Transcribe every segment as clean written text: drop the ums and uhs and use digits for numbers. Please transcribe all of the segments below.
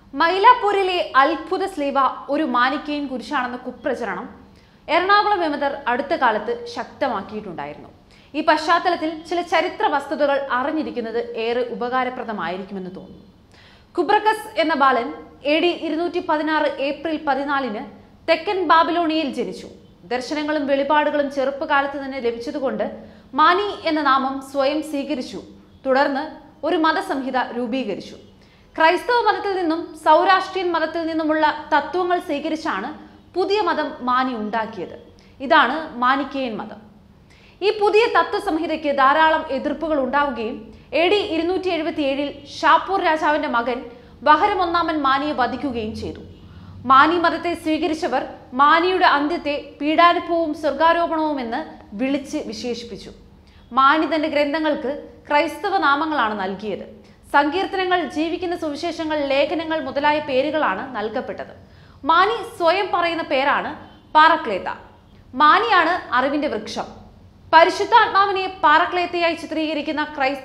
മൈലാപ്പൂരിലെ അത്ഭുത സ്ലീവ ഒരു മാനിക്കൈൻ കുരിശാണെന്ന കുപ്രചരണം എറണാകുളം വിമതർ അടുത്ത കാലത്ത് ശക്തമാക്കിയിട്ടുണ്ടായിരുന്നു. ഈ പശ്ചാത്തലത്തിൽ ചില ചരിത്ര വസ്തുതകൾ അറിഞ്ഞിരിക്കുന്നത് ഏറെ ഉപകാരപ്രദമായിരിക്കുമെന്ന് തോന്നുന്നു. കുബ്രക്കസ് എന്ന ബാലൻ AD 216 ഏപ്രിൽ 14 തെക്കൻ ബാബിലോണിയയിൽ ജനിച്ചു. ദർശനങ്ങളും വെളിപാടുകളും ചെറുപ്പകാലത്ത് തന്നെ ലഭിച്ചതുകൊണ്ട് മാനി എന്ന നാമം സ്വയം സ്വീകരിച്ചു. തുടർന്ന് ഒരു മതസംഹിത രൂപീകരിച്ചു. ക്രൈസ്തവ മതത്തിൽ നിന്നും സൗരാഷ്ട്രീയൻ മതത്തിൽ നിന്നുമുള്ള തത്വങ്ങൾ സ്വീകരിച്ചാണ് പുതിയ മതം മാനി ഉണ്ടാക്കിയത്. ഇതാണ് മാനിക്കയൻ മതം. ഈ പുതിയ തത്വസംഹിതയ്ക്ക് ധാരാളം എതിർപ്പുകൾ ഉണ്ടാവുകയും AD 277 ഷാപ്പൂർ രാജാവിന്റെ മകൻ ബഹരം ഒന്നാമൻ മാനിയെ വധിക്കുകയും ചെയ്തു. മാനി മതത്തെ സ്വീകരിച്ചവർ മാനിയുടെ അന്ത്യത്തെ പീഡാനുഭവവും സ്വർഗാരോപണവും എന്ന് വിളിച്ച് വിശേഷിപ്പിച്ചു. മാനി തന്റെ ഗ്രന്ഥങ്ങൾക്ക് ക്രൈസ്തവ നാമങ്ങളാണ് നൽകിയത്. സങ്കീർത്തനങ്ങൾ, ജീവിക്കുന്ന സുവിശേഷങ്ങൾ, ലേഖനങ്ങൾ മുതലായ പേരുകളാണ് നൽകപ്പെട്ടത്. മാനി സ്വയം പറയുന്ന പേരാണ് പാറക്ലേത്ത. മാനിയാണ് അറിവിന്റെ വൃക്ഷം. പരിശുദ്ധാത്മാവിനെ പാറക്ലേത്തയായി ചിത്രീകരിക്കുന്ന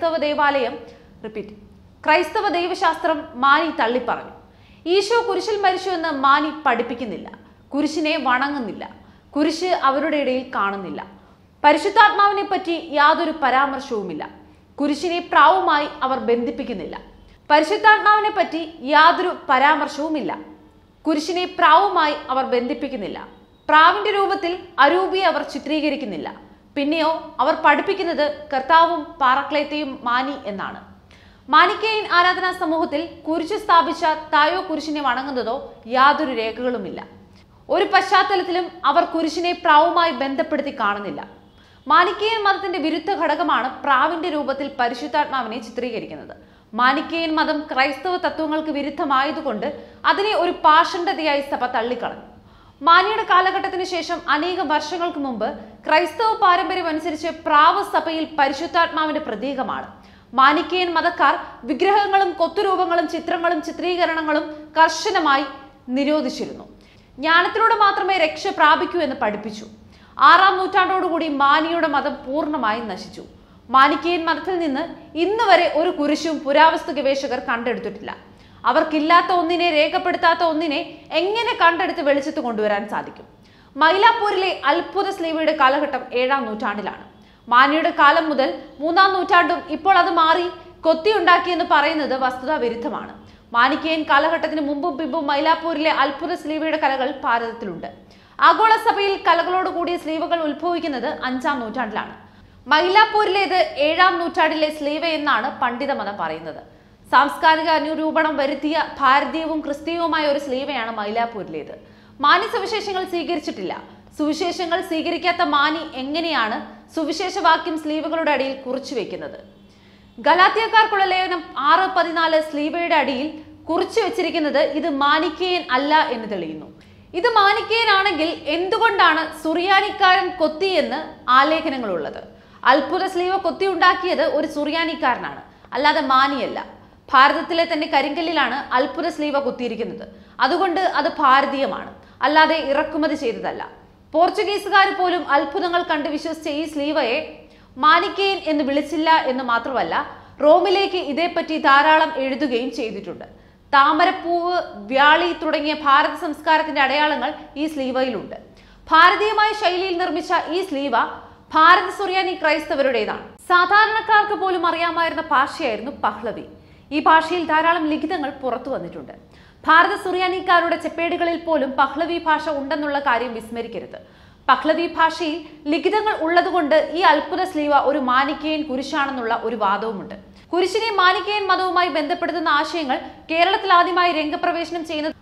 ക്രൈസ്തവ ദൈവശാസ്ത്രം മാനി തള്ളിപ്പറഞ്ഞു. ഈശോ കുരിശിൽ മരിച്ചു എന്ന് മാനി പഠിപ്പിക്കുന്നില്ല. കുരിശിനെ വണങ്ങുന്നില്ല. കുരിശ് അവരുടെ ഇടയിൽ കാണുന്നില്ല. പരിശുദ്ധാത്മാവിനെ പറ്റി യാതൊരു പരാമർശവുമില്ല. കുരിശിനെ പ്രാവുമായി അവർ ബന്ധിപ്പിക്കുന്നില്ല. പരിശുദ്ധാത്മാവിനെ പറ്റി യാതൊരു പരാമർശവുമില്ല. കുരിശിനെ പ്രാവുമായി അവർ ബന്ധിപ്പിക്കുന്നില്ല. പ്രാവിന്റെ രൂപത്തിൽ അരൂപിയെ അവർ ചിത്രീകരിക്കുന്നില്ല. പിന്നെയോ അവർ പഠിപ്പിക്കുന്നത് കർത്താവും പാറക്ലേത്തയും മാനി എന്നാണ്. മാനിക്കയൻ ആരാധനാ സമൂഹത്തിൽ കുരിശ് സ്ഥാപിച്ച തായോ കുരിശിനെ വണങ്ങുന്നതോ യാതൊരു രേഖകളുമില്ല. ഒരു പശ്ചാത്തലത്തിലും അവർ കുരിശിനെ പ്രാവുമായി ബന്ധപ്പെടുത്തി കാണുന്നില്ല. മാനിക്കയൻ മതത്തിന്റെ വിരുദ്ധ ഘടകമാണ് പ്രാവിന്റെ രൂപത്തിൽ പരിശുദ്ധാത്മാവിനെ ചിത്രീകരിക്കുന്നത്. മാനിക്കയൻ മതം ക്രൈസ്തവ തത്വങ്ങൾക്ക് വിരുദ്ധമായതുകൊണ്ട് അതിനെ ഒരു പാഷണ്ഡതയായി സഭ തള്ളിക്കളഞ്ഞു. മാനിയുടെ കാലഘട്ടത്തിന് ശേഷം അനേകം വർഷങ്ങൾക്ക് മുമ്പ് ക്രൈസ്തവ പാരമ്പര്യം അനുസരിച്ച് പ്രാവ് സഭയിൽ പരിശുദ്ധാത്മാവിന്റെ പ്രതീകമാണ്. മാനിക്കയൻ മതക്കാർ വിഗ്രഹങ്ങളും കൊത്തുരൂപങ്ങളും ചിത്രങ്ങളും ചിത്രീകരണങ്ങളും കർശനമായി നിരോധിച്ചിരുന്നു. ജ്ഞാനത്തിലൂടെ മാത്രമേ രക്ഷ പ്രാപിക്കൂ എന്ന് പഠിപ്പിച്ചു. 6-ാം നൂറ്റാണ്ടോടുകൂടി മാനിയുടെ മതം പൂർണ്ണമായും നശിച്ചു. മാനിക്കയൻ മതത്തിൽ നിന്ന് ഇന്ന് വരെ ഒരു കുരിശും പുരാവസ്തു ഗവേഷകർ കണ്ടെടുത്തിട്ടില്ല. അവർക്കില്ലാത്ത ഒന്നിനെ, രേഖപ്പെടുത്താത്ത ഒന്നിനെ എങ്ങനെ കണ്ടെടുത്ത് വെളിച്ചത്ത് കൊണ്ടുവരാൻ സാധിക്കും? മൈലാപ്പൂരിലെ അത്ഭുത സ്ലീവയുടെ കാലഘട്ടം 7-ാം നൂറ്റാണ്ടിലാണ്. മാനിയുടെ കാലം മുതൽ 3-ാം നൂറ്റാണ്ടും ഇപ്പോൾ അത് മാറി കൊത്തിയുണ്ടാക്കിയെന്ന് പറയുന്നത് വസ്തുതാ വിരുദ്ധമാണ്. മാനിക്കയൻ കാലഘട്ടത്തിന് മുമ്പും പിമ്പും മൈലാപ്പൂരിലെ അത്ഭുത സ്ലീവയുടെ കലകൾ ഭാരതത്തിലുണ്ട്. ആഗോള സഭയിൽ കലകളോട് കൂടിയ സ്ലീവകൾ ഉത്ഭവിക്കുന്നത് 5-ാം നൂറ്റാണ്ടിലാണ്. മൈലാപ്പൂരിലേത് 7-ാം നൂറ്റാണ്ടിലെ സ്ലീവ എന്നാണ് പണ്ഡിത മതം പറയുന്നത്. സാംസ്കാരിക അനുരൂപണം വരുത്തിയ ഭാരതീയവും ക്രിസ്തീയവുമായ ഒരു സ്ലീവയാണ് മൈലാപ്പൂരിലേത്. മാനി സുവിശേഷങ്ങൾ സ്വീകരിച്ചിട്ടില്ല. സുവിശേഷങ്ങൾ സ്വീകരിക്കാത്ത മാനി എങ്ങനെയാണ് സുവിശേഷവാക്യം സ്ലീവകളുടെ അടിയിൽ കുറിച്ചു വെക്കുന്നത്? ഗലാത്യക്കാർക്കുള്ള ലേഖനം 6:14 സ്ലീവയുടെ അടിയിൽ കുറിച്ചു വെച്ചിരിക്കുന്നത് ഇത് മാനിക്കയൻ അല്ല എന്ന് തെളിയുന്നു. ഇത് മാനിക്കയൻ ആണെങ്കിൽ എന്തുകൊണ്ടാണ് സുറിയാനിക്കാരൻ കൊത്തി എന്ന് ആലേഖനങ്ങളുള്ളത്? അത്ഭുത സ്ലീവ കൊത്തി ഉണ്ടാക്കിയത് ഒരു സുറിയാനിക്കാരനാണ്, അല്ലാതെ മാനിയല്ല. ഭാരതത്തിലെ തന്നെ കരിങ്കല്ലിലാണ് അത്ഭുത സ്ലീവ കൊത്തിയിരിക്കുന്നത്. അതുകൊണ്ട് അത് ഭാരതീയമാണ്, അല്ലാതെ ഇറക്കുമതി ചെയ്തതല്ല. പോർച്ചുഗീസുകാർ പോലും അത്ഭുതങ്ങൾ കണ്ട് വിശ്വസിച്ച ഈ സ്ലീവയെ മാനിക്കയൻ എന്ന് വിളിച്ചില്ല എന്ന് മാത്രമല്ല, റോമിലേക്ക് ഇതേപ്പറ്റി ധാരാളം എഴുതുകയും ചെയ്തിട്ടുണ്ട്. താമരപ്പൂവ്, വ്യാളി തുടങ്ങിയ ഭാരത സംസ്കാരത്തിന്റെ അടയാളങ്ങൾ ഈ സ്ലീവയിലുണ്ട്. ഭാരതീയമായ ശൈലിയിൽ നിർമ്മിച്ച ഈ സ്ലീവ ഭാരത സുറിയാനി ക്രൈസ്തവരുടേതാണ്. സാധാരണക്കാർക്ക് പോലും അറിയാമായിരുന്ന ഭാഷയായിരുന്നു പഹ്ലവി. ഈ ഭാഷയിൽ ധാരാളം ലിഖിതങ്ങൾ പുറത്തു വന്നിട്ടുണ്ട്. ഭാരത സുറിയാനിക്കാരുടെ ചെപ്പേടുകളിൽ പോലും പഹ്ലവി ഭാഷ ഉണ്ടെന്നുള്ള കാര്യം വിസ്മരിക്കരുത്. പഹ്ലവി ഭാഷയിൽ ലിഖിതങ്ങൾ ഉള്ളതുകൊണ്ട് ഈ അത്ഭുത സ്ലീവ ഒരു മാനിക്കയൻ കുരിശാണെന്നുള്ള ഒരു വാദവുമുണ്ട്. കുരിശിനെ മാനിക്കയൻ മതവുമായി ബന്ധപ്പെടുത്തുന്ന ആശയങ്ങൾ കേരളത്തിൽ ആദ്യമായി രംഗപ്രവേശനം ചെയ്യുന്നത്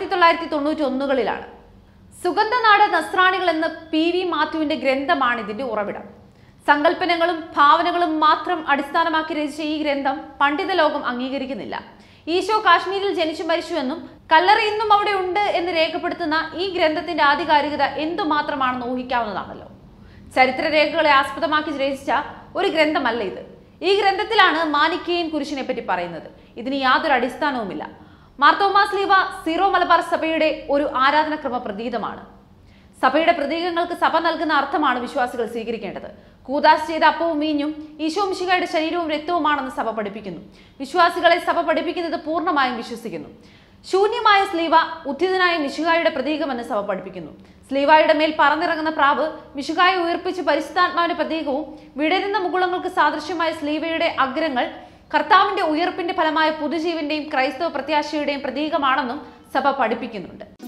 1991-കളിലാണ്. സുഗന്ധനാട് നസ്രാണികൾ എന്ന PV മാത്യുവിന്റെ ഗ്രന്ഥമാണ് ഇതിന്റെ ഉറവിടം. സങ്കല്പനങ്ങളും ഭാവനകളും മാത്രം അടിസ്ഥാനമാക്കി രചിച്ച ഈ ഗ്രന്ഥം പണ്ഡിത ലോകം അംഗീകരിക്കുന്നില്ല. ഈശോ കാശ്മീരിൽ ജനിച്ചു മരിച്ചുവെന്നും കല്ലറ ഇന്നും അവിടെ ഉണ്ട് എന്ന് രേഖപ്പെടുത്തുന്ന ഈ ഗ്രന്ഥത്തിന്റെ ആധികാരികത എന്തുമാത്രമാണെന്ന് ഊഹിക്കാവുന്നതാണല്ലോ. ചരിത്രരേഖകളെ ആസ്പദമാക്കി രചിച്ച ഒരു ഗ്രന്ഥമല്ല ഇത്. ഈ ഗ്രന്ഥത്തിലാണ് മാനിക്കയൻ കുരിശിനെ പറ്റി പറയുന്നത്. ഇതിന് യാതൊരു അടിസ്ഥാനവുമില്ല. മാർത്തോമാ സ്ലീവ സീറോ മലബാർ സഭയുടെ ഒരു ആരാധനക്രമ പ്രതീകമാണ്. സഭയുടെ പ്രതീകങ്ങൾക്ക് സഭ നൽകുന്ന അർത്ഥമാണ് വിശ്വാസികൾ സ്വീകരിക്കേണ്ടത്. കൂദാശ ചെയ്ത അപ്പവും വീഞ്ഞും ഈശോ മിശിഹായുടെ ശരീരവും രക്തവുമാണെന്ന് സഭ പഠിപ്പിക്കുന്നു. വിശ്വാസികളെ സഭ പഠിപ്പിക്കുന്നത് പൂർണ്ണമായും വിശ്വസിക്കുന്നു. ശൂന്യമായ സ്ലീവ ഉദ്ധിതനായ മിശിഹായുടെ പ്രതീകമെന്ന് സഭ പഠിപ്പിക്കുന്നു. സ്ലീവായുടെ മേൽ പറന്നിറങ്ങുന്ന പ്രാവ് മിശിഹായെ ഉയർപ്പിച്ച് പരിശുദ്ധാത്മാവിന്റെ പ്രതീകവും, വിടരുന്ന മുകുളങ്ങൾക്ക് സാദൃശ്യമായ സ്ലീവയുടെ അഗ്രങ്ങൾ കർത്താവിന്റെ ഉയർപ്പിന്റെ ഫലമായ പുതുജീവന്റെയും ക്രൈസ്തവ പ്രത്യാശയുടെയും പ്രതീകമാണെന്നും സഭ പഠിപ്പിക്കുന്നുണ്ട്.